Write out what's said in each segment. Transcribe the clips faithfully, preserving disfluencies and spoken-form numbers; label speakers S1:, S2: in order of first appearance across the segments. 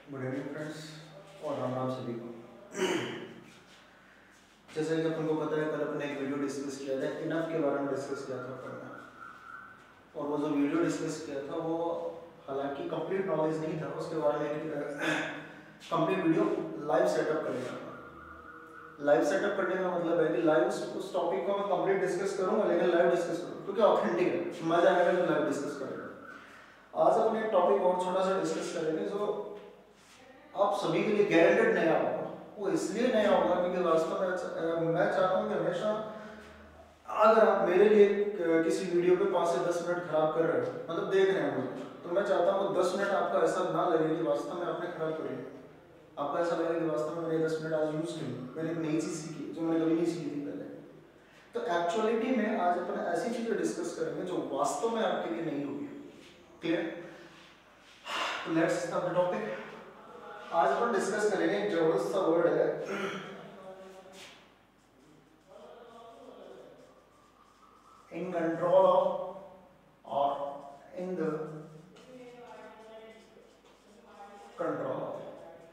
S1: Good evening friends और राम राम सभी को। जैसे कि अपन को पता है, कल अपने एक वीडियो डिस्कस किया था, इनफ के बारे में डिस्कस किया था अपन ने। और वो जो वीडियो डिस्कस किया था वो हालांकि कंप्लीट नॉलेज नहीं था, उसके बारे में एक कंप्लीट वीडियो लाइव सेटअप करेगा। लाइव सेटअप करने का मतलब है कि लाइव उस टॉपिक को मैं कंप्लीट डिस्कस करूंगा, लेकिन लाइव डिस्कस करूंगा क्योंकि ऑथेंटिक है, मजा आएगा जब लाइव डिस्कस करेगा। आज अपने एक टॉपिक और छोटा सा डिस्कस करेंगे जो आप सभी के लिए गारंटेड नया होगा। वो इसलिए नया होगा क्योंकि वास्तव में मैं चाहता हूँ कि हमेशा अगर आप मेरे लिए किसी वीडियो पे पाँच से दस मिनट खराब कर रहे हो, मतलब देख रहे हैं मुझे, तो मैं चाहता हूँ दस मिनट आपका ऐसा ना लगे कि वास्तव में आपने खराब करी। आपको ऐसा लगे कि वास्तव में मैंने दस मिनट आज यूज की, मैंने एक नई चीज़ सीखी जो मैंने कभी नहीं सीखी थी पहले। तो एक्चुअलिटी में आज अपन ऐसी चीज़ें डिस्कस करेंगे जो वास्तव में आपके लिए नहीं होगी। क्लियर? तो लेट्स स्टार्ट द टॉपिक। आज अपन डिस्कस करेंगे एक जबरदस्त सा वर्ड है, इन कंट्रोल ऑफ और इन द कंट्रोल ऑफ।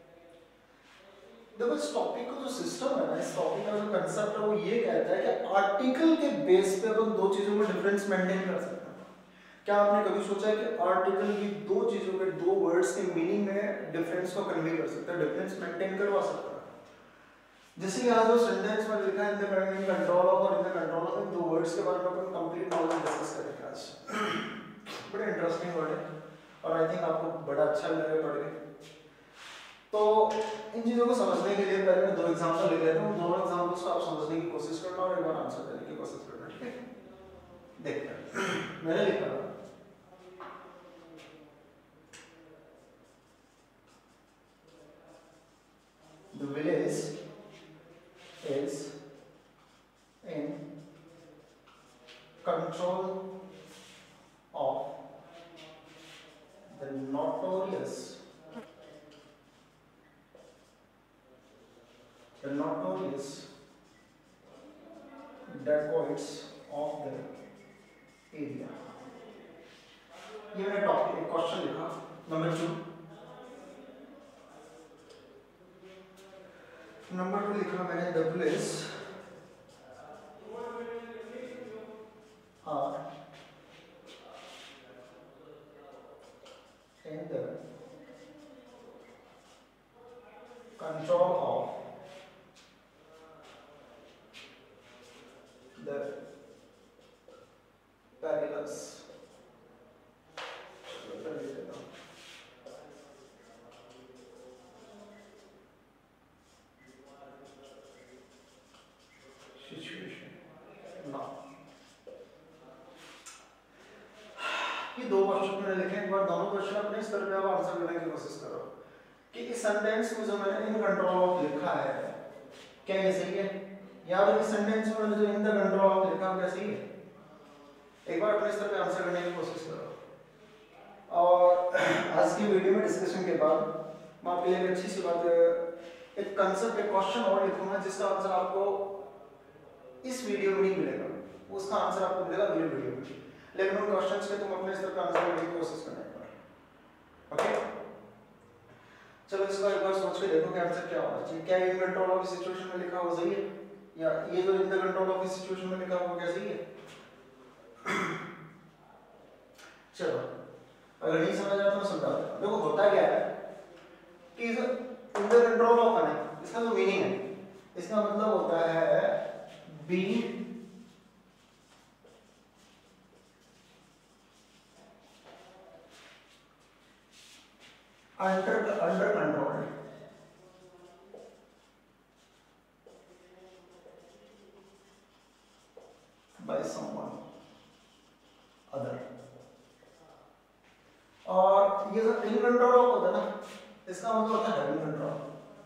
S1: देखो इस टॉपिक का जो सिस्टम है ना, इस टॉपिक का जो कंसेप्ट है वो ये कहता है कि आर्टिकल के बेस पे अपन दो चीजों में डिफरेंस मेंटेन कर सकते हैं। क्या आपने कभी सोचा है कि आर्टिकल की दो चीजों के, दो वर्ड्स के मीनिंग में डिफरेंस को कन्वे कर सकता है, डिफरेंस मेंटेन करवा सकता है। जैसे कि आज जो सेंटेंस में लिखा है इन द कंट्रोल ऑफ और इन द कंट्रोल ऑफ, इन दो वर्ड्स के बारे में अपन कंप्लीट नॉलेज डिस्कस करेंगे आज। बड़ा इंटरेस्टिंग वर्ड है और आई थिंक आपको बड़ा अच्छा लगेगा पढ़ के। तो इन चीजों को समझने के लिए पहले मैं दो एग्जांपल ले लेता हूँ, दोनों एग्जांपल्स को आप समझने की कोशिश करना और एक बार आंसर देने की कोशिश करना, ठीक है? देखते हैं। मैंने लिखा the village is in control of the notorious the notorious dacoits of the area। ये मैंने टॉपिक एक क्वेश्चन लिखा नंबर टू। नंबर टू लिखा मैंने the police are in the control of the perilous ये दो क्वेश्चन मैंने लिखे। एक बार दोनों क्वेश्चन अपने स्तर पे आप आंसर देने की कोशिश करो कि इस सेंटेंस में जो मैंने इन कंट्रोल ऑफ लिखा है क्या ये सही है, या फिर इस सेंटेंस में मैंने जो इन द कंट्रोल ऑफ लिखा है क्या सही है। एक बार अपने स्तर पे आंसर करने की कोशिश करो। और आज की वीडियो में डिस्कशन के बाद मैं आपके लिए एक अच्छी सी बात, एक कंसेप्ट, एक क्वेश्चन और लिखूंगा जिसका आंसर आपको इस वीडियो में नहीं मिलेगा, उसका आंसर आपको मिलेगा अगले वीडियो में, लेकिन उन क्वेश्चंस के तुम अपने स्तर पर आंसर करने की कोशिश करना एक बार। ओके, चलो इसका एक बार सोच के देखो कि आंसर क्या होना चाहिए। क्या इन कंट्रोल ऑफ सिचुएशन में लिखा हुआ सही है, या ये जो in the control of situation में लिखा हुआ क्या सही है। चलो अगर नहीं समझ आया तो मैं समझा दूं। देखो होता क्या है कि जो इन द कंट्रोल ऑफ है, इसका जो मीनिंग है, इसका मतलब होता है being under under control by someone other। और ये जो इन कंट्रोल ऑफ होता है ना, इसका मतलब होता है हैविंग कंट्रोल।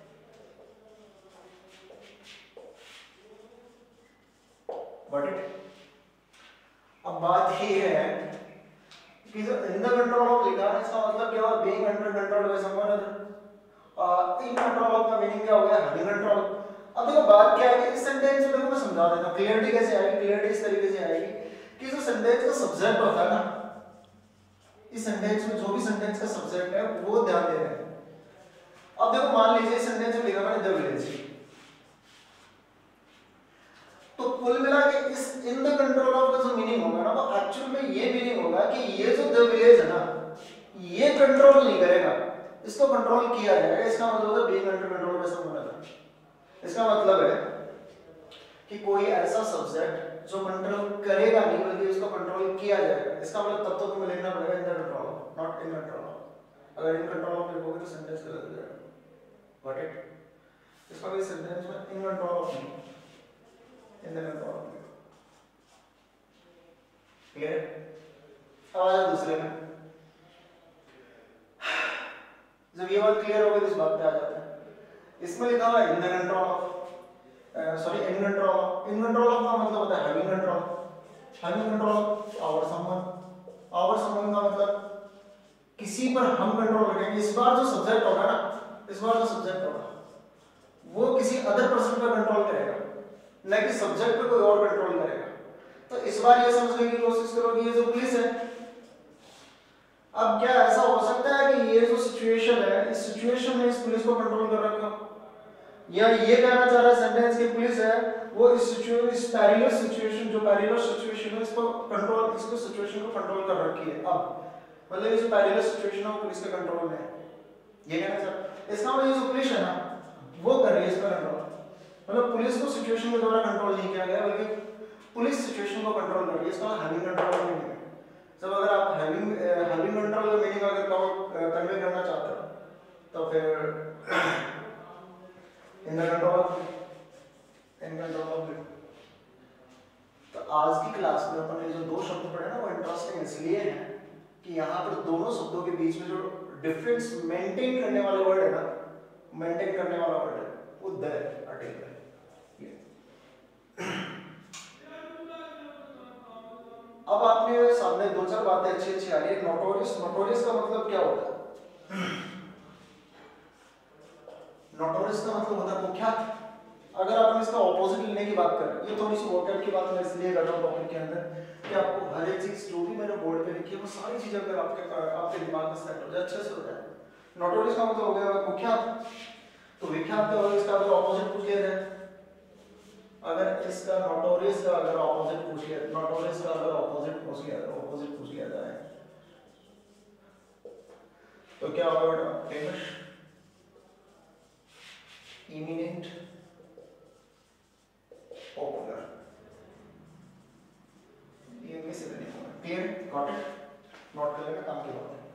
S1: Got it? अब बात ये है कि जो इन द कंट्रोल ऑफ लिखा है इसका मतलब क्या हुआ, being under control by someone other. In control of का मीनिंग क्या हो गया, हैविंग कंट्रोल। अब देखो बात क्या है कि इस सेंटेंस में देखो मैं समझा देता हूं क्लियरिटी कैसे आएगी। क्लियरिटी इस तरीके से आएगी कि जो सेंटेंस का सब्जेक्ट होता है ना, इस सेंटेंस में जो भी सेंटेंस का सब्जेक्ट है वो ध्यान दे रहे हैं। ना वो एक्चुअल में ये मीनिंग होगा कि ये जो द विलेज है ना ये कंट्रोल नहीं करेगा, इसको कंट्रोल किया जाएगा। इसका मतलब है बीइंग अंडर कंट्रोल में सब होना है। इसका मतलब है कि कोई ऐसा सब्जेक्ट जो कंट्रोल करेगा नहीं बल्कि उसको कंट्रोल किया जाएगा। इसका मतलब तब तो तुम्हें लिखना पड़ेगा in the control of, not in control of. अगर इन कंट्रोल ऑफ लिखोगे तो सेंटेंस गलत हो जाएगा। Got it? इसका भी सेंटेंस में इन कंट्रोल ऑफ नहीं, in the control of. Clear? अब आ जाओ दूसरे में। जब ये बात क्लियर हो गई तो इस बात पे आ जाते हैं। इसमें लिखा हुआ है in the control of, sorry in control of. In control of का मतलब होता है having control, having control over someone. Over someone का मतलब किसी पर हम कंट्रोल रखेंगे। इस बार जो सब्जेक्ट होगा ना, इस बार जो सब्जेक्ट होगा वो किसी अदर पर्सन पर कंट्रोल करेगा, न कि सब्जेक्ट पे कोई और कंट्रोल करेगा। तो इस बार ये समझने की कोशिश करो कि ये जो पुलिस है, अब क्या ऐसा हो सकता है कि ये जो सिचुएशन है, इस सिचुएशन में इस पुलिस को कंट्रोल कर रखा, या ये कहना चाह रहा है सेंटेंस की पुलिस है वो इस सिचुएशन, इस पैरेलल सिचुएशन, जो पैरेलल सिचुएशन है इसको कंट्रोल, इसको सिचुएशन को कंट्रोल कर रखी है। अब मतलब इस पैरेलल सिचुएशन है वो पुलिस के कंट्रोल में है, ये कहना चाह रहा है। इसका मतलब ये जो पुलिस है ना वो कर रही है इसका कंट्रोल। मतलब पुलिस को सिचुएशन के द्वारा कंट्रोल नहीं किया गया बल्कि पुलिस सिचुएशन को कंट्रोल कर रही है। इसका हैविंग कंट्रोल नहीं है। जब अगर आप हैविंग हैविंग कंट्रोल का मीनिंग अगर कन्वे करना चाहते हो तो फिर in the control of, in control of. तो आज की क्लास में अपन ने जो दो शब्द पढ़े ना वो इंटरेस्टिंग इसलिए हैं कि यहाँ पर दोनों शब्दों के बीच में जो डिफरेंस मेंटेन करने वाले वर्ड है ना, मेंटेन करने वाला वर्ड है वो द आर्टिकल है। अब आपने सामने दो चार बातें अच्छी अच्छी आ रही है। नोटोरियस, नोटोरियस का मतलब क्या होता है? नोटोरियस का मतलब होता है कुख्यात। अगर आप इसका ऑपोजिट लेने की बात करें, ये थोड़ी सी वोकैब की बात मैं इसलिए कर रहा हूँ टॉपिक के अंदर कि आपको हर एक चीज जो भी मैंने बोर्ड पे लिखी है वो सारी चीजें अगर आपके आपके दिमाग में सेट हो जाए, अच्छे से हो जाए। नोटोरियस का मतलब हो गया कुख्यात, तो विख्यात का होगा इसका अगर ऑपोजिट पूछ लिया जाए, अगर इसका नोटोरियस का अगर ऑपोजिट पूछ लिया, नोटोरियस का अगर ऑपोजिट पूछ लिया ऑपोजिट पूछ लिया जाए तो क्या होगा बेटा? Famous, eminent, popular. ये कैसे बनेगा? क्लियर? Got it? नोट कर लेना, काम की बात है।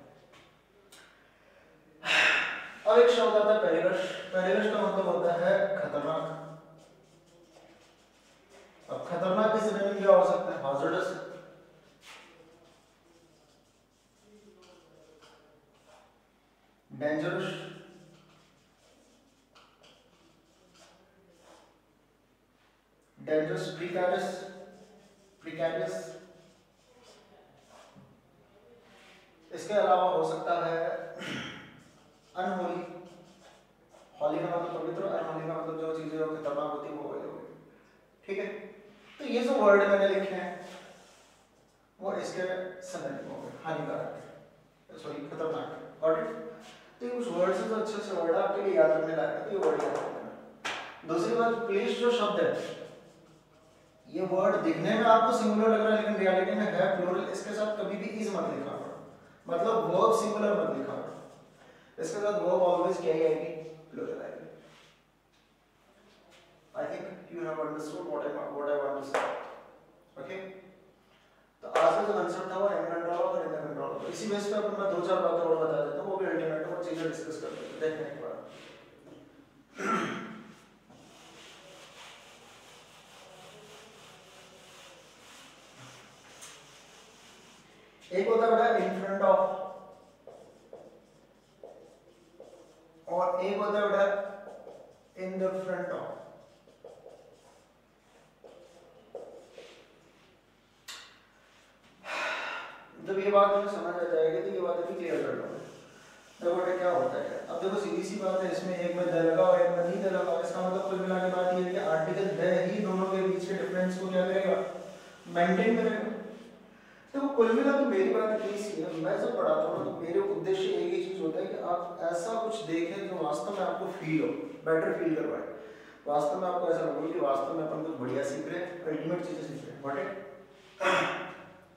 S1: अब एक शब्द आता है पेरिलस। पेरिलस का मतलब होता है खतरनाक। अब खतरनाक के सिनोनिम क्या हो सकता है? Hazardous, dangerous, dangerous, precarious, precarious. इसके अलावा हो सकता है अनहोली। होली का मतलब पवित्र, अनहोली का मतलब जो चीजें जो खतरनाक होती है वो होगी। ठीक है? तो ये जो वर्ड मैंने लिखे हैं वो इसके सिनोनिम हो गए, हानिकारक, सॉरी खतरनाक। Got it? तो कुछ वर्ड से जो अच्छे से वर्ड आपके लिए याद रखने लायक है, ये वर्ड याद रखना। दूसरी बात, पुलिस जो शब्द है ये वर्ड दिखने में आपको सिंगुलर लग रहा है लेकिन रियलिटी में है प्लूरल। इसके साथ कभी भी इज मत लिखा करो, मतलब वर्ब सिंगुलर मत लिखा करो। इसके साथ वर्ब ऑलवेज क्या ही आएगी? प्लूरल आएगी। I think you have understood what I what I want to say. Okay? तो आज का जो कंसेप्ट था वो इन कंट्रोल और इन कंट्रोल, तो इसी बेस पे अपन मैं दो चार बातें और बता देता हूं, वो भी अल्टरनेटिव और चीजें डिस्कस करते हैं देखने के बाद। एक होता है बेटा इन फ्रंट ऑफ और एक होता है बेटा इन द फ्रंट ऑफ। जब ये बात मुझे समझ आ जाएगी तो ये बात भी क्लियर कर लूंगा। देखो बेटा क्या होता है, अब देखो सीधी सी बात है, इसमें एक में द लगा और एक में नहीं द लगा। इसका मतलब कुल मिला के बात ये है कि आर्टिकल द ही दोनों के बीच के डिफरेंस को क्या करेगा? मेंटेन करेगा। देखो कुल मिला के मेरी बात ये सी है, मैं जब पढ़ाता हूँ तो मेरे उद्देश्य एक ही चीज होता है कि आप ऐसा कुछ देखें जो वास्तव में आपको फील हो, बेटर फील करवाए। वास्तव में आपको ऐसा लगे कि वास्तव में अपन कुछ बढ़िया सीख रहे हैं, अल्टीमेट चीजें सीख रहे हैं। What it?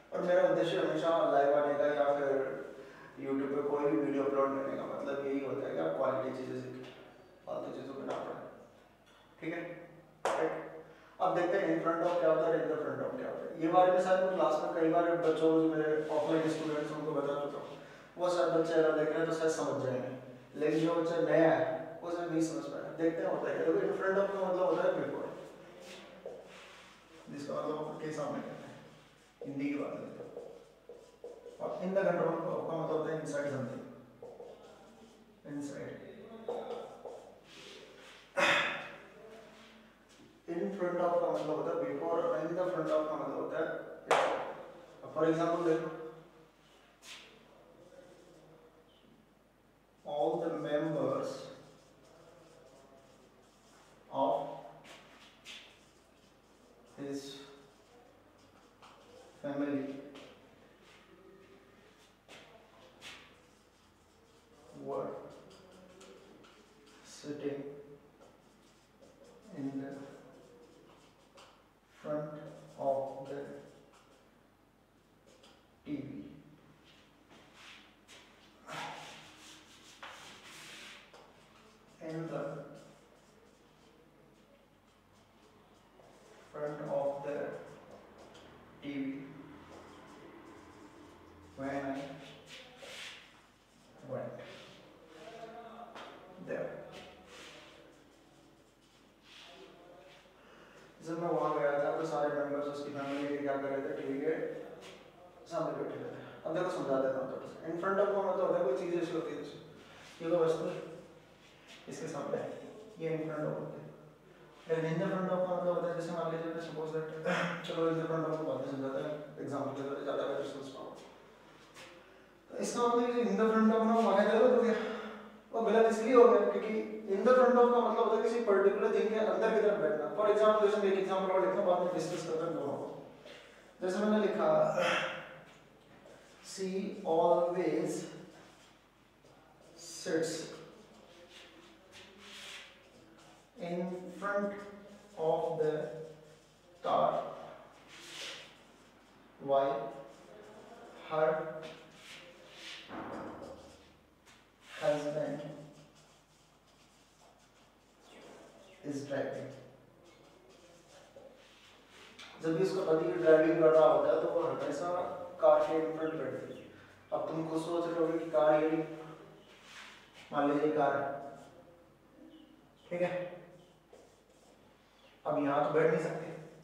S1: और मेरा उद्देश्य हमेशा लाइव आने का या फिर यूट्यूब पे कोई भी वीडियो अपलोड करने का मतलब यही होता है कि आप क्वालिटी चीज़ें सीखें, फालतू चीज़ों पे ना पड़े, ठीक है। राइट, अब देखते हैं इन फ्रंट ऑफ क्या होता है, इन द फ्रंट ऑफ क्या होता है। ये बारे में शायद मैं क्लास में कई बार बच्चों जो मेरे ऑफलाइन स्टूडेंट्स उनको बता चुका हूँ, वो शायद बच्चे अगर देख रहे हैं तो शायद समझ जाएंगे, लेकिन जो बच्चा नया है वो शायद नहीं समझ पाएगा। देखते हैं होता है देखो, इन फ्रंट ऑफ का मतलब होता है बिफोर, जिसका मतलब आपके सामने करना है, हिंदी की बात करते हैं। और इन द कंट्रोल का मतलब होता है inside something, inside. In front of का मतलब होता है बिफोर, और इन द फ्रंट ऑफ का मतलब होता है। फॉर एग्जांपल देखो, all the members of his family were sitting in the front of the T V. In the front of the T V when I went there. जब मैं वहाँ गया था तो सारे मेंबर्स उसकी फैमिली के क्या कर रहे थे, टीवी के सामने बैठे थे। अब देखो समझा देता हूँ थोड़ा सा। इन फ्रंट ऑफ का मतलब होता है कोई चीज़ ऐसी होती है, ये तो वस्तु इसके सामने है, ये इन फ्रंट ऑफ होता है। लेकिन इन द फ्रंट ऑफ का मतलब होता है जैसे मान लीजिए सपोज दैट, चलो इन द फ्रंट ऑफ को बाद में समझाते हैं, एग्जांपल के द्वारा ज़्यादा बेटर समझ पाओ। तो इसका मतलब ये इन द फ्रंट ऑफ ना वहाँ गलत हो गया, वो गलत इसलिए हो गया क्योंकि इन द फ्रंट ऑफ का मतलब होता है किसी पर्टिकुलर थिंग के अंदर की तरफ बैठना। फॉर एग्जांपल जैसे एक एग्जांपल और लिखना, बाद में डिस्कस करते हैं दोनों को। जैसे मैंने लिखा she always sits in front of the car while her husband is driving. जब भी उसका पति ड्राइविंग कर रहा होता है तो वो हमेशा कार के इन फ्रंट बैठती है। अब तुम खुद सोच रहे होगे कि कार ये मान लीजिए कार है, ठीक है, अब यहाँ तो बैठ नहीं सकते,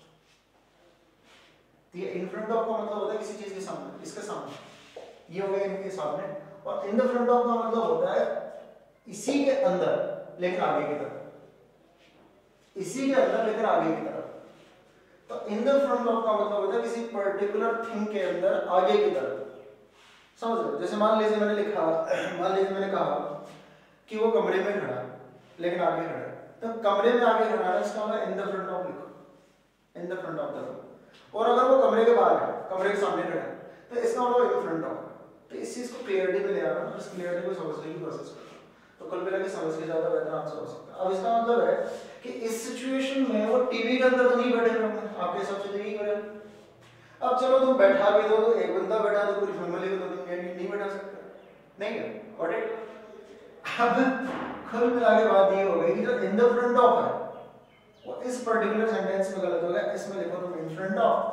S1: तो ये इन फ्रंट ऑफ का मतलब होता है किसी चीज के सामने, इसके सामने, ये हो गया इनके सामने। और इन द फ्रंट ऑफ का मतलब होता है इसी के अंदर लेकिन आगे की तरफ, इसी के अंदर लेकिन आगे की तरफ। तो इन द फ्रंट ऑफ का मतलब होता है किसी पर्टिकुलर थिंग के अंदर आगे की तरफ। समझ रहे हो? जैसे मान लीजिए मैंने लिखा, मान लीजिए मैंने कहा कि वो कमरे में खड़ा लेकिन आगे खड़ा है, तो कमरे में आगे खड़ा है, इसका मतलब इन द फ्रंट ऑफ लिखो, in the front of the room. और अगर वो कमरे के बाहर है, कमरे के सामने खड़ा है, तो इसका मतलब इन फ्रंट ऑफ। तो इस चीज को क्लियरिटी में ले आना, इस क्लियरिटी को समझने की कोशिश करो, तो कल मिला के समझ के ज्यादा बेहतर आंसर हो सकता है। अब इसका मतलब है कि इस सिचुएशन में वो टीवी के अंदर तो नहीं बैठे होंगे, आपके हिसाब से यही करे। अब चलो तुम बैठा भी दो, तो एक बंदा बैठा तो पूरी फैमिली को तो तुम नहीं बैठा सकते, नहीं है? व्हाट इट अब कुल मिला के बात ये हो गई कि जो इन द फ्रंट ऑफ है वो इस पर्टिकुलर सेंटेंस में गलत हो गया। इसमें लिखो तुम इन फ्रंट ऑफ,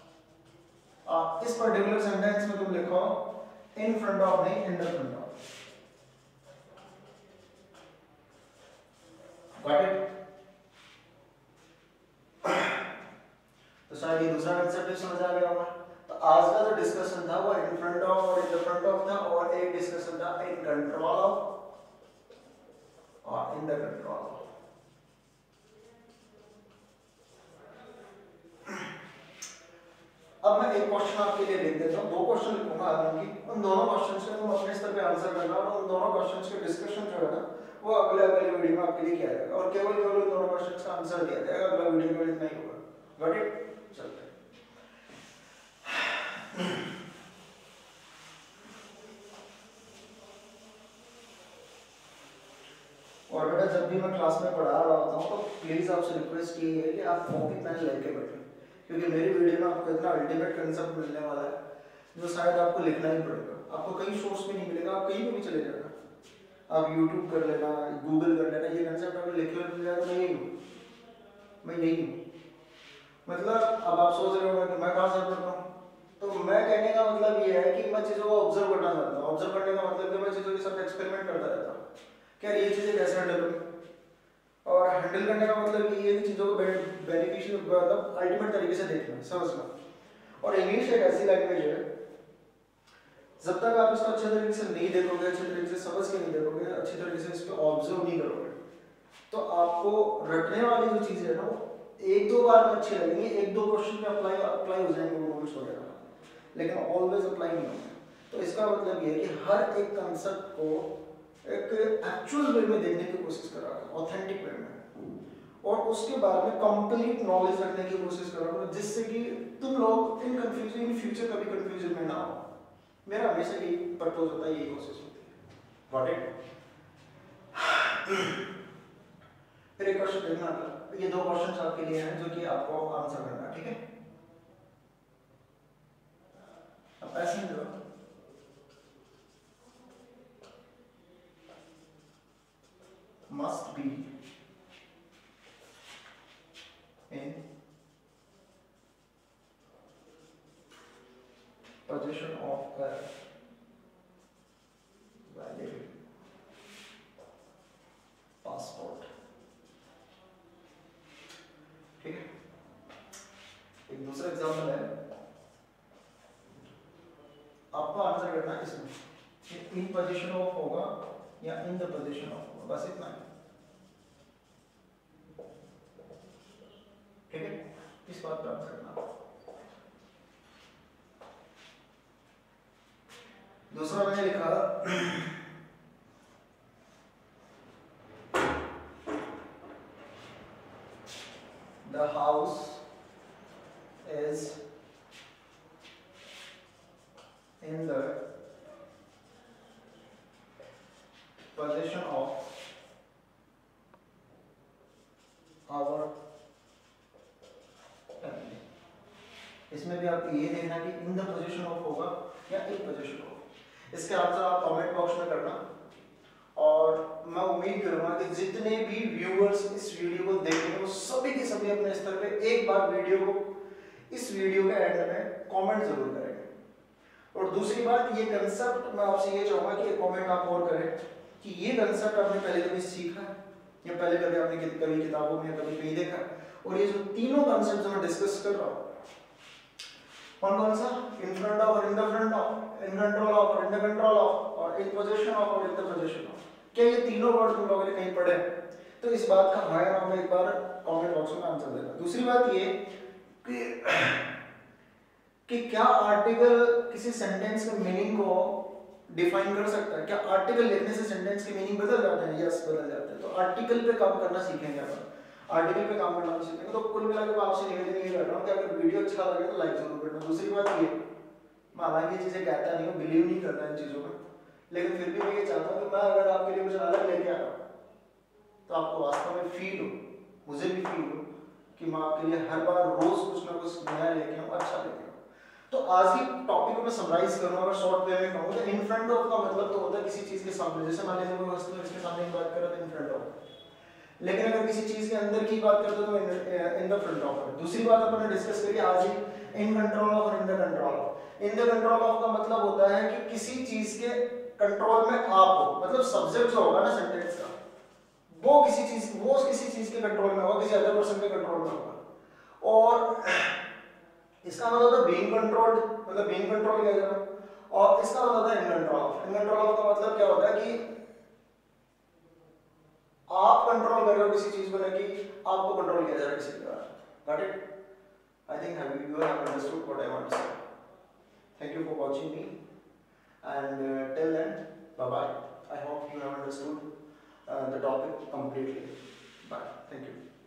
S1: इस पर्टिकुलर सेंटेंस में तुम लिखो इन फ्रंट ऑफ, नहीं in the front of. Got it? तो शायद ये दूसरा कंसेप्ट समझ आ गया होगा। तो आज का जो डिस्कशन था वो इन फ्रंट ऑफ और इन द फ्रंट ऑफ था, और एक डिस्कशन था इन कंट्रोल ऑफ और इन द कंट्रोल। अब मैं एक क्वेश्चन आपके लिए लिख देता हूँ, दो क्वेश्चन लिखूंगा आगे की, उन दोनों क्वेश्चंस के तुम अपने स्तर पे आंसर करना, और उन दोनों क्वेश्चंस के डिस्कशन जो है ना वो अगले अगले वीडियो में आपके लिए किया जाएगा, और केवल केवल उन दोनों क्वेश्चंस का आंसर दिया जाएगा, अगला वीडियो में इतना ही होगा। Got it? चलते हैं। और बेटा जब भी मैं क्लास में पढ़ा रहा होता हूँ तो प्लीज आपसे रिक्वेस्ट ये है कि आप कॉपी पेन लेके बैठें, क्योंकि मेरी वीडियो में आपको इतना अल्टीमेट कंसेप्ट मिलने वाला है जो शायद आपको लिखना ही पड़ेगा, आपको कहीं सोर्स में नहीं मिलेगा, आप कहीं भी चले जाएगा, आप यूट्यूब कर लेना, गूगल कर लेना, ये कंसेप्ट अगर लिखे हुए मिल जाएगा, मैं यही हूँ, मैं यही हूँ। मतलब अब आप सोच रहे हो कि मैं कहाँ से पढ़ता हूँ, तो मैं कहने का मतलब ये है कि मैं चीज़ों को ऑब्जर्व करना चाहता हूँ। ऑब्जर्व करने का मतलब कि मैं चीज़ों के साथ एक्सपेरिमेंट करता रहता हूँ, क्या ये चीज़ें कैसे हैंडल होंगी, और हैंडल करने का मतलब ये है कि चीज़ों को बेनिफिशियल मतलब अल्टीमेट तरीके से देखना, समझना। और इंग्लिश एक ऐसी लैंग्वेज है, जब तक आप इसको अच्छे तरीके से नहीं देखोगे, अच्छे तरीके से समझ के नहीं देखोगे, अच्छे तरीके से इस पर ऑब्जर्व नहीं करोगे, तो आपको रटने वाली जो चीज़ें है ना, वो एक दो बार में अच्छी लगेंगी, एक दो क्वेश्चन में अप्लाई अप्लाई हो जाएंगे वो रूल्स वगैरह, लेकिन ऑलवेज अप्लाई नहीं होंगे। तो इसका मतलब ये है कि हर एक कंसेप्ट को एक एक्चुअल वे में देखने की कोशिश करा, ऑथेंटिक वे में, और उसके बाद में कंप्लीट नॉलेज रखने की कोशिश करो, जिससे कि तुम लोग इन कंफ्यूजन इन फ्यूचर कभी कंफ्यूजन में ना हो। मेरा हमेशा यही पर्पज होता है, यही कोशिश होती है। Got it? फिर एक क्वेश्चन देखना, ये दो क्वेश्चंस आपके लिए हैं जो कि आपको आंसर करना है, ठीक है? अब ऐसे में must be in possession of a valid passport, ठीक है? एक दूसरा एग्जाम्पल है, आपको आंसर करना है इसमें, इन पोजीशन ऑफ होगा या इन द पोजीशन ऑफ होगा, बस इतना है, ठीक है? इस बात पर आंसर करना। दूसरा मैंने लिखा the house is in the possession of our family। इसमें भी आपको ये देखना कि इन द पोजीशन ऑफ होगा या इन पोजीशन ऑफ। इसके आंसर आप कमेंट बॉक्स में करना, और मैं उम्मीद करूंगा कि जितने भी व्यूअर्स इस वीडियो को देखेंगे वो सभी के सभी अपने स्तर पे एक बार वीडियो को इस वीडियो के एंड में कमेंट जरूर करेंगे। और दूसरी बात, ये कंसेप्ट मैं आपसे ये चाहूंगा कि एक कमेंट आप और करें कि ये कंसेप्ट आपने पहले कभी सीखा है या पहले कभी आपने कभी किताबों में कभी कहीं देखा, और ये जो तीनों कंसेप्ट मैं डिस्कस कर रहा हूँ, कौन कौन सा, इन फ्रंट ऑफ और in the front of, in control of और इन द कंट्रोल ऑफ, और इन पोजीशन ऑफ और इन द पोजीशन ऑफ, क्या ये तीनों वर्ड तुम लोगों ने कहीं पढ़े? तो इस बात का भाई नाम एक बार कमेंट बॉक्स में आंसर देना। दूसरी बात ये कि कि क्या आर्टिकल किसी सेंटेंस के मीनिंग को डिफाइन कर सकता है? क्या आर्टिकल लिखने से सेंटेंस के मीनिंग बदल जाते हैं? यस, बदल जाते हैं। तो आर्टिकल पे काम करना सीखेंगे अपन, आर्टिकल पे काम करना सीखेंगे। तो कुल मिलाकर मैं आपसे निवेदन ये कर रहा हूँ कि अगर वीडियो अच्छा लगे तो लाइक जरूर करना। दूसरी बात ये, मैं हालांकि ये चीज़ें कहता नहीं हूँ, बिलीव नहीं करता इन चीज़ों में, लेकिन फिर भी मैं ये चाहता हूँ कि मैं अगर आपके लिए कुछ अलग लेके आ रहा हूँ तो आपको वास्तव में फील हो, मुझे भी फील हो कि मैं आपके लिए हर बार रोज कुछ ना कुछ नया लेके आऊँ, अच्छा लेके आऊँ। तो आज की टॉपिक को मैं समराइज करूँ, अगर शॉर्ट वे में कहूँ तो इन फ्रंट ऑफ का मतलब तो होता है किसी चीज़ के सामने, जैसे मान लीजिए कोई वस्तु इसके सामने की बात करें तो इन फ्रंट ऑफ, लेकिन अगर किसी चीज़ के अंदर की बात करते तो इन द फ्रंट ऑफ है। दूसरी बात अपन ने डिस्कस करी आज ही, इन कंट्रोल ऑफ और in the control of. In the control of का मतलब होता है कि किसी चीज़ के कंट्रोल में आप हो, मतलब सब्जेक्ट जो होगा ना सेंटेंस का, वो किसी चीज वो किसी चीज के कंट्रोल में होगा, किसी अदर पर्सन के कंट्रोल में होगा। और इसका मतलब होता है बीइंग कंट्रोल्ड, मतलब बीइंग कंट्रोल किया जाएगा। और इसका मतलब होता है इन कंट्रोल। इन कंट्रोल का मतलब क्या होता है कि आप कंट्रोल कर रहे हो किसी चीज को, ना कि आपको कंट्रोल किया जा रहा है किसी के द्वारा। Got it? I think have you have understood what I want to say. Thank you for watching me and till then bye bye. I hope you have understood uh, the topic completely. Bye. Thank you.